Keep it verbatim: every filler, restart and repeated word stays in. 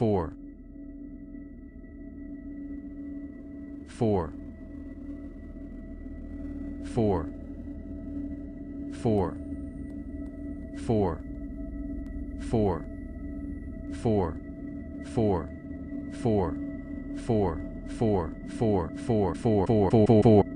four, four, four, four, four, four, four, four, four, four, four, four, four, four, four, four, four.